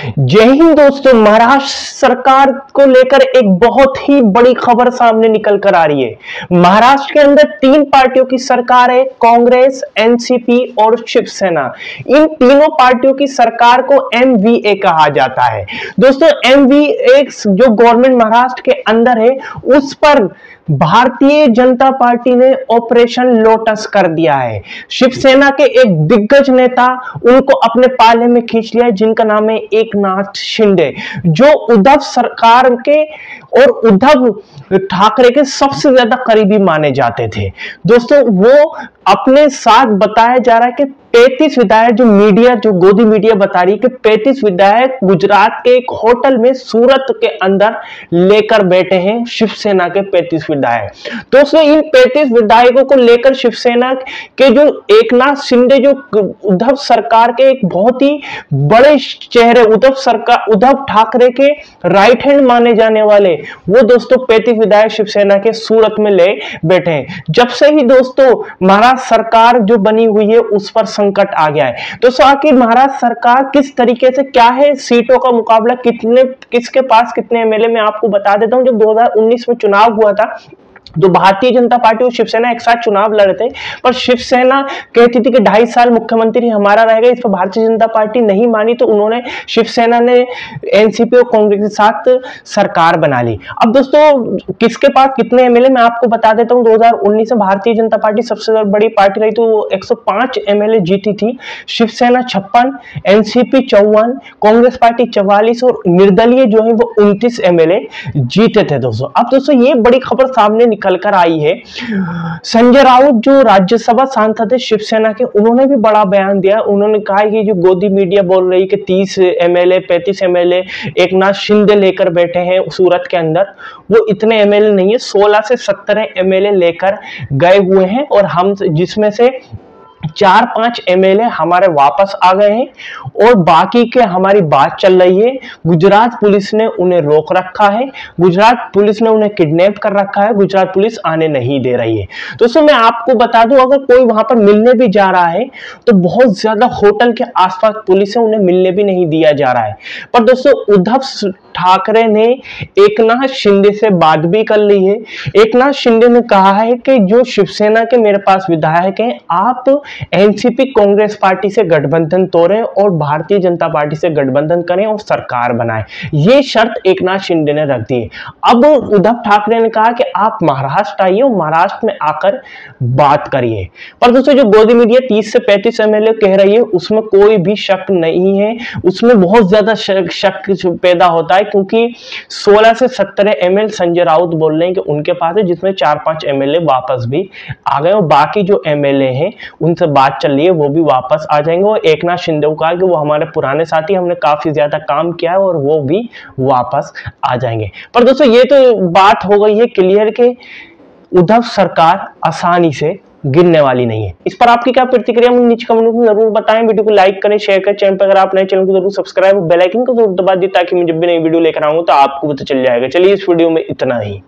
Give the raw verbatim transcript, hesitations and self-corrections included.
जय हिंद दोस्तों। महाराष्ट्र सरकार को लेकर एक बहुत ही बड़ी खबर सामने निकल कर आ रही है। महाराष्ट्र के अंदर तीन पार्टियों की सरकार है, कांग्रेस, एनसीपी और शिवसेना। इन तीनों पार्टियों की सरकार को एमवीए कहा जाता है। दोस्तों एमवीए जो गवर्नमेंट महाराष्ट्र के अंदर है उस पर भारतीय जनता पार्टी ने ऑपरेशन लोटस कर दिया है। शिवसेना के एक दिग्गज नेता उनको अपने पाले में खींच लिया है, जिनका नाम है एकनाथ शिंदे, जो उद्धव सरकार के और उद्धव ठाकरे के सबसे ज्यादा करीबी माने जाते थे। दोस्तों वो अपने साथ बताया जा रहा है कि पैंतीस विधायक, जो मीडिया जो गोदी मीडिया बता रही है कि पैंतीस विधायक गुजरात के एक होटल में सूरत के अंदर लेकर बैठे हैं शिवसेना के पैंतीस विधायक। दोस्तों इन पैंतीस विधायकों को लेकर शिवसेना के जो एकनाथ शिंदे, जो उद्धव सरकार के एक बहुत ही बड़े चेहरे, उद्धव सरकार उद्धव ठाकरे के राइट हैंड माने जाने वाले, वो दोस्तों पैंतीस विधायक शिवसेना के सूरत में ले बैठे हैं। जब से ही दोस्तों महाराष्ट्र सरकार जो बनी हुई है उस पर संकट आ गया है। दोस्तों आखिर महाराष्ट्र सरकार किस तरीके से, क्या है सीटों का मुकाबला, कितने किसके पास कितने एमएलए, मैं आपको बता देता हूं। जब दो हज़ार उन्नीस में चुनाव हुआ था जो भारतीय जनता पार्टी और शिवसेना एक साथ चुनाव लड़े थे, पर शिवसेना कहती थी कि ढाई साल मुख्यमंत्री हमारा रहेगा। इस पर भारतीय जनता पार्टी नहीं मानी तो उन्होंने शिवसेना ने एनसीपी और कांग्रेस के साथ सरकार बना ली। अब दोस्तों किसके पास कितने एमएलए मैं आपको बता देता हूं। दो हज़ार उन्नीस में भारतीय जनता पार्टी सबसे बड़ी पार्टी रही तो वो एक सौ पाँच एमएलए जीती थी, शिवसेना छप्पन, एनसीपी चौवन, कांग्रेस पार्टी चौवालीस और निर्दलीय जो है वो उनतीस एमएलए जीते थे। दोस्तों अब दोस्तों ये बड़ी खबर सामने निकल कर आई है। संजय राउत जो राज्यसभा सांसद है शिवसेना के, उन्होंने भी बड़ा बयान दिया। उन्होंने कहा कि जो गोदी मीडिया बोल रही है कि तीस एमएलए पैंतीस एमएलए एकनाथ शिंदे लेकर बैठे हैं सूरत के अंदर, वो इतने एमएलए नहीं है, सोलह से सत्रह एमएलए लेकर गए हुए हैं और हम जिसमें से चार पांच एमएलए हमारे वापस आ गए हैं और बाकी के हमारी बात चल रही है। गुजरात पुलिस ने उन्हें रोक रखा है, गुजरात पुलिस ने उन्हें किडनैप कर रखा है, गुजरात पुलिस आने नहीं दे रही है। दोस्तों मैं आपको बता दूं, अगर कोई वहां पर मिलने भी जा रहा है तो बहुत ज्यादा होटल के आसपास पुलिस है, उन्हें मिलने भी नहीं दिया जा रहा है। पर दोस्तों उद्धव ठाकरे ने एकनाथ शिंदे से बात भी कर ली है। एकनाथ शिंदे ने कहा है कि जो शिवसेना के मेरे पास विधायक हैं, आप एनसीपी कांग्रेस पार्टी से गठबंधन तोड़ें और भारतीय जनता पार्टी से गठबंधन करें और सरकार बनाएं। ये शर्त एकनाथ शिंदे ने रख दी। अब उद्धव ठाकरे ने कहा कि आप महाराष्ट्र आइए और महाराष्ट्र में आकर बात करिए। पर दोस्तों जो गोदी मीडिया तीस से पैंतीस एमएलए कह रही है उसमें कोई भी शक नहीं है, उसमें बहुत ज्यादा शक पैदा होता है, क्योंकि सोलह से सत्रह एमएलए संजय राउत बोल रहे हैं कि उनके पास है, जिसमें चार पांच एमएलए वापस भी आ गए और बाकी जो एमएलए हैं उनसे बात चल रही है वो भी वापस आ जाएंगे। और एकनाथ शिंदे को कहा कि वो हमारे पुराने साथी, हमने काफी ज्यादा काम किया है और वो भी वापस आ जाएंगे। पर दोस्तों ये तो बात हो गई है क्लियर कि उद्धव सरकार आसानी से गिरने वाली नहीं है। इस पर आपकी क्या प्रतिक्रिया मुझे नीचे कमेंट में जरूर बताएं। वीडियो को लाइक करें, शेयर करें, चैनल पर अगर आप नए चैनल को जरूर सब्सक्राइब, बेल आइकन को जरूर दबा दें ताकि मैं जब भी नई वीडियो लेकर आऊंगा तो आपको पता चल जाएगा। चलिए इस वीडियो में इतना ही।